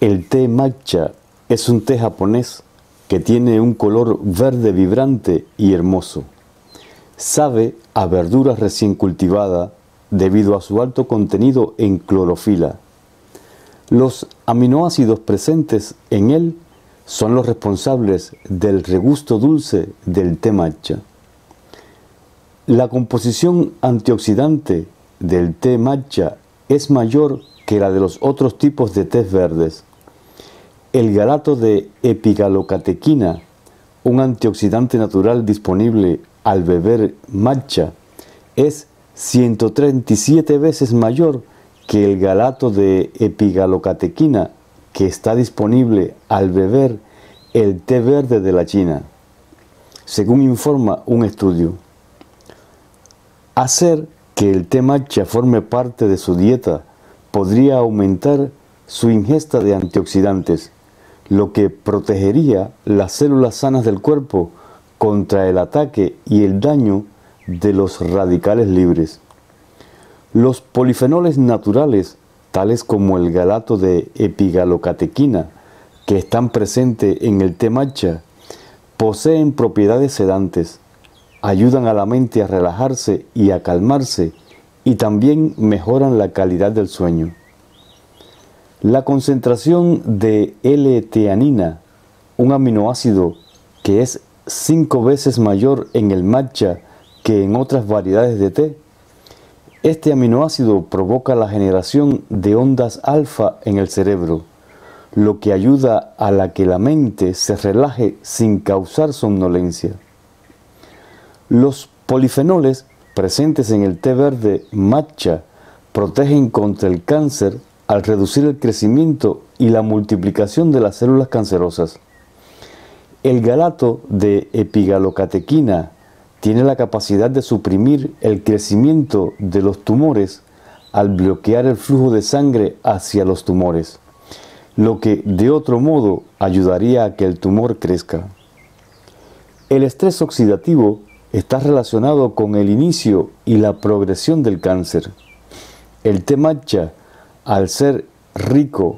El té matcha es un té japonés que tiene un color verde vibrante y hermoso. Sabe a verdura recién cultivada debido a su alto contenido en clorofila. Los aminoácidos presentes en él son los responsables del regusto dulce del té matcha. La composición antioxidante del té matcha es mayor que la de los otros tipos de tés verdes. El galato de epigalocatequina, un antioxidante natural disponible al beber matcha, es 137 veces mayor que el galato de epigalocatequina que está disponible al beber el té verde de la China, según informa un estudio. Hacer que el té matcha forme parte de su dieta podría aumentar su ingesta de antioxidantes, lo que protegería las células sanas del cuerpo contra el ataque y el daño de los radicales libres. Los polifenoles naturales, tales como el galato de epigalocatequina, que están presentes en el té matcha, poseen propiedades sedantes, ayudan a la mente a relajarse y a calmarse, y también mejoran la calidad del sueño. La concentración de L-teanina, un aminoácido que es 5 veces mayor en el matcha que en otras variedades de té. Este aminoácido provoca la generación de ondas alfa en el cerebro, lo que ayuda a que la mente se relaje sin causar somnolencia. Los polifenoles presentes en el té verde matcha protegen contra el cáncer al reducir el crecimiento y la multiplicación de las células cancerosas. El galato de epigalocatequina tiene la capacidad de suprimir el crecimiento de los tumores al bloquear el flujo de sangre hacia los tumores, lo que de otro modo ayudaría a que el tumor crezca. El estrés oxidativo está relacionado con el inicio y la progresión del cáncer. El té matcha, al ser rico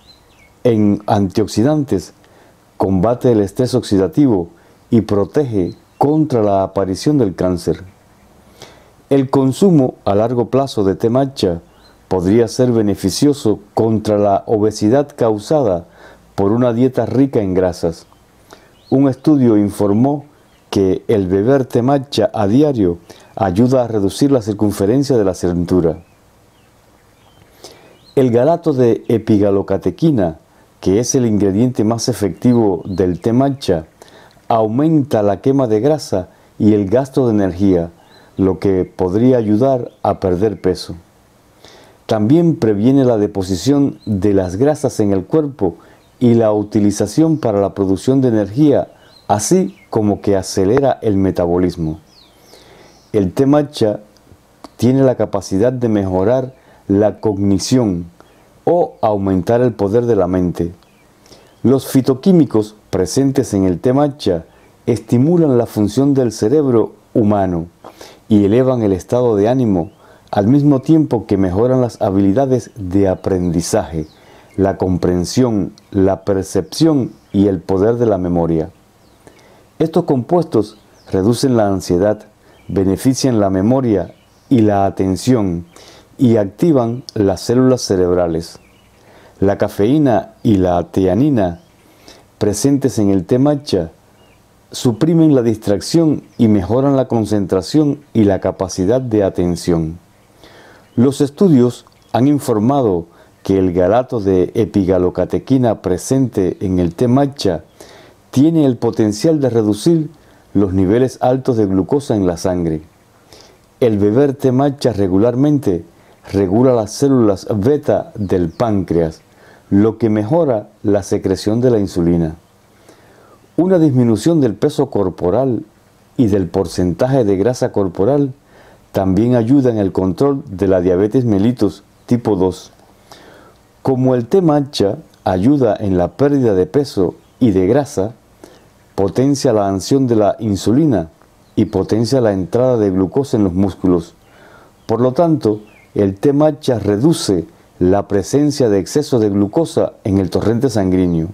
en antioxidantes, combate el estrés oxidativo y protege contra la aparición del cáncer. El consumo a largo plazo de té matcha podría ser beneficioso contra la obesidad causada por una dieta rica en grasas. Un estudio informó que el beber té matcha a diario ayuda a reducir la circunferencia de la cintura. El galato de epigalocatequina, que es el ingrediente más efectivo del té matcha, aumenta la quema de grasa y el gasto de energía, lo que podría ayudar a perder peso. También previene la deposición de las grasas en el cuerpo y la utilización para la producción de energía, así como que acelera el metabolismo. El té matcha tiene la capacidad de mejorar la cognición o aumentar el poder de la mente. Los fitoquímicos presentes en el té matcha estimulan la función del cerebro humano y elevan el estado de ánimo, al mismo tiempo que mejoran las habilidades de aprendizaje, la comprensión, la percepción y el poder de la memoria. Estos compuestos reducen la ansiedad, benefician la memoria y la atención y activan las células cerebrales. La cafeína y la teanina presentes en el té matcha suprimen la distracción y mejoran la concentración y la capacidad de atención. Los estudios han informado que el galato de epigalocatequina presente en el té matcha tiene el potencial de reducir los niveles altos de glucosa en la sangre. El beber té matcha regularmente regula las células beta del páncreas, lo que mejora la secreción de la insulina. Una disminución del peso corporal y del porcentaje de grasa corporal también ayuda en el control de la diabetes mellitus tipo 2. Como el té matcha ayuda en la pérdida de peso y de grasa, potencia la acción de la insulina y potencia la entrada de glucosa en los músculos. Por lo tanto, el té matcha reduce la presencia de exceso de glucosa en el torrente sanguíneo.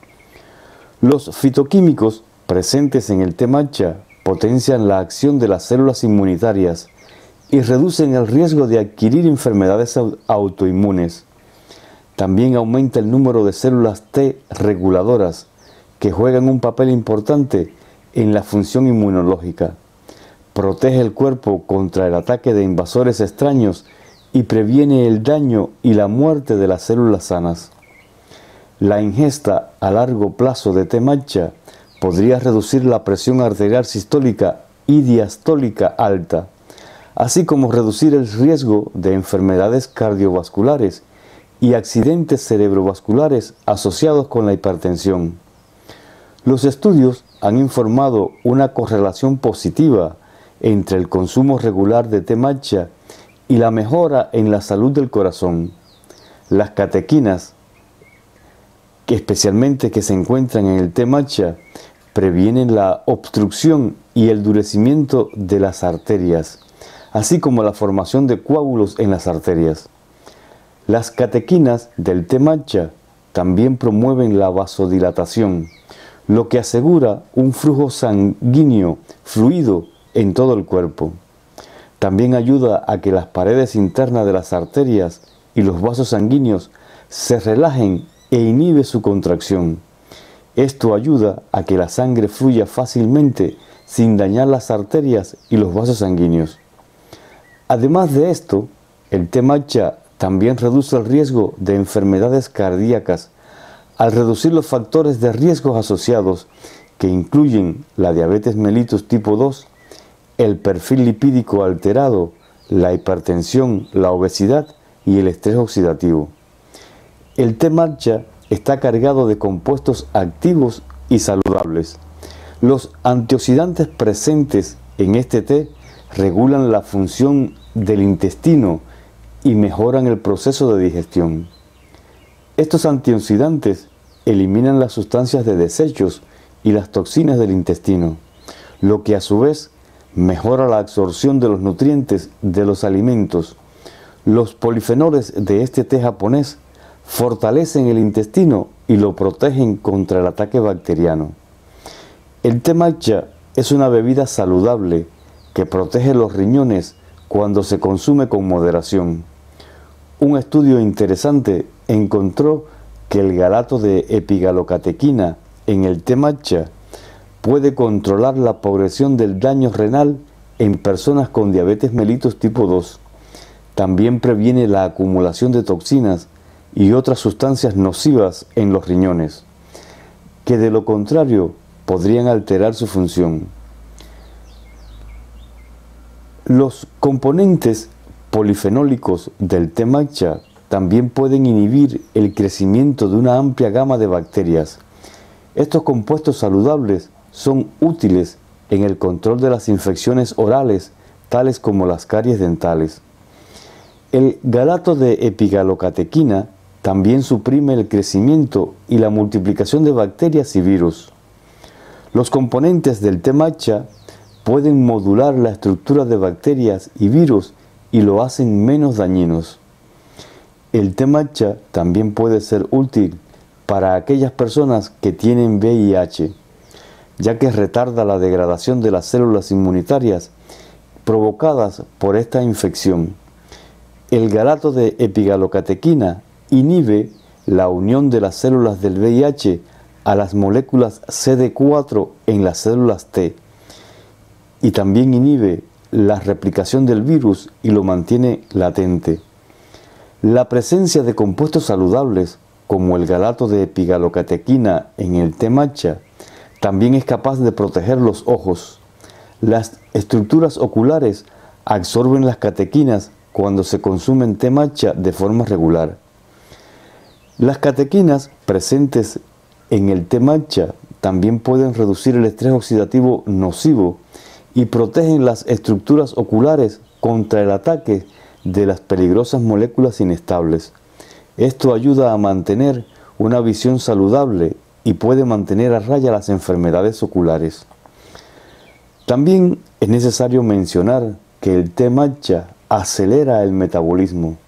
Los fitoquímicos presentes en el té matcha potencian la acción de las células inmunitarias y reducen el riesgo de adquirir enfermedades autoinmunes. También aumenta el número de células T reguladoras, que juegan un papel importante en la función inmunológica. Protege el cuerpo contra el ataque de invasores extraños y previene el daño y la muerte de las células sanas. La ingesta a largo plazo de té matcha podría reducir la presión arterial sistólica y diastólica alta, así como reducir el riesgo de enfermedades cardiovasculares y accidentes cerebrovasculares asociados con la hipertensión. Los estudios han informado una correlación positiva entre el consumo regular de té matcha y la mejora en la salud del corazón. Las catequinas, especialmente que se encuentran en el té matcha, previenen la obstrucción y el endurecimiento de las arterias, así como la formación de coágulos en las arterias. Las catequinas del té matcha también promueven la vasodilatación, lo que asegura un flujo sanguíneo fluido en todo el cuerpo. También ayuda a que las paredes internas de las arterias y los vasos sanguíneos se relajen e inhibe su contracción. Esto ayuda a que la sangre fluya fácilmente sin dañar las arterias y los vasos sanguíneos. Además de esto, el té matcha también reduce el riesgo de enfermedades cardíacas al reducir los factores de riesgo asociados, que incluyen la diabetes mellitus tipo 2, el perfil lipídico alterado, la hipertensión, la obesidad y el estrés oxidativo. El té matcha está cargado de compuestos activos y saludables. Los antioxidantes presentes en este té regulan la función del intestino y mejoran el proceso de digestión. Estos antioxidantes eliminan las sustancias de desechos y las toxinas del intestino, lo que a su vez mejora la absorción de los nutrientes de los alimentos. Los polifenoles de este té japonés fortalecen el intestino y lo protegen contra el ataque bacteriano. El té matcha es una bebida saludable que protege los riñones cuando se consume con moderación. Un estudio interesante encontró que el galato de epigalocatequina en el té matcha puede controlar la progresión del daño renal en personas con diabetes mellitus tipo 2. También previene la acumulación de toxinas y otras sustancias nocivas en los riñones, que de lo contrario podrían alterar su función. Los componentes polifenólicos del té matcha también pueden inhibir el crecimiento de una amplia gama de bacterias. Estos compuestos saludables son útiles en el control de las infecciones orales, tales como las caries dentales. El galato de epigalocatequina también suprime el crecimiento y la multiplicación de bacterias y virus. Los componentes del té matcha pueden modular la estructura de bacterias y virus y lo hacen menos dañinos. El té matcha también puede ser útil para aquellas personas que tienen VIH, ya que retarda la degradación de las células inmunitarias provocadas por esta infección. El galato de epigalocatequina inhibe la unión de las células del VIH a las moléculas CD4 en las células T y también inhibe la replicación del virus y lo mantiene latente. La presencia de compuestos saludables como el galato de epigalocatequina en el té matcha también es capaz de proteger los ojos. Las estructuras oculares absorben las catequinas cuando se consumen té matcha de forma regular. Las catequinas presentes en el té matcha también pueden reducir el estrés oxidativo nocivo y protegen las estructuras oculares contra el ataque de las peligrosas moléculas inestables. Esto ayuda a mantener una visión saludable y puede mantener a raya las enfermedades oculares. También es necesario mencionar que el té matcha acelera el metabolismo,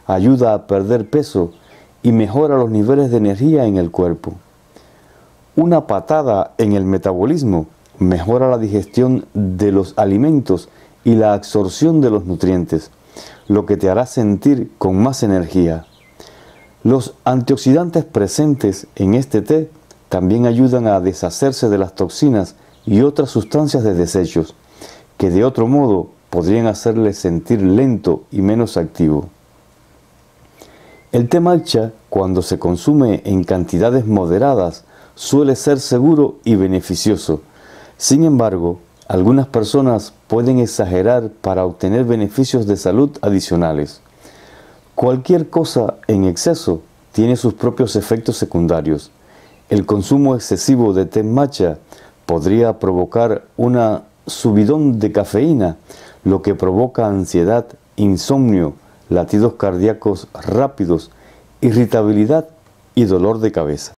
ayuda a perder peso y mejora los niveles de energía en el cuerpo. Una patada en el metabolismo mejora la digestión de los alimentos y la absorción de los nutrientes, lo que te hará sentir con más energía. Los antioxidantes presentes en este té también ayudan a deshacerse de las toxinas y otras sustancias de desechos, que de otro modo podrían hacerle sentir lento y menos activo. El té matcha, cuando se consume en cantidades moderadas, suele ser seguro y beneficioso. Sin embargo, algunas personas pueden exagerar para obtener beneficios de salud adicionales. Cualquier cosa en exceso tiene sus propios efectos secundarios. El consumo excesivo de té matcha podría provocar un subidón de cafeína, lo que provoca ansiedad, insomnio, latidos cardíacos rápidos, irritabilidad y dolor de cabeza.